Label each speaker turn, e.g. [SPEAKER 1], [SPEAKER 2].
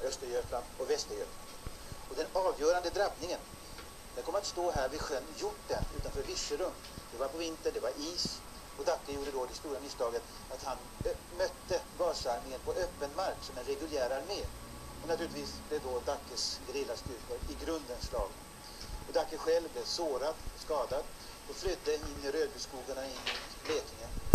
[SPEAKER 1] Östergötland och Västergötland. Och den avgörande drabbningen, den kommer att stå här vid sjön Hjorten utanför Virserum. Det var på vintern, det var is. Och Dacke gjorde då det stora misstaget att han mötte Vasaarmén på öppen mark som en reguljär armé. Och naturligtvis blev då Dackes gerillastyrkor i grunden slag. Och Dacke själv blev sårad, skadad och flydde in i Rödbyskogarna in i Blekinge.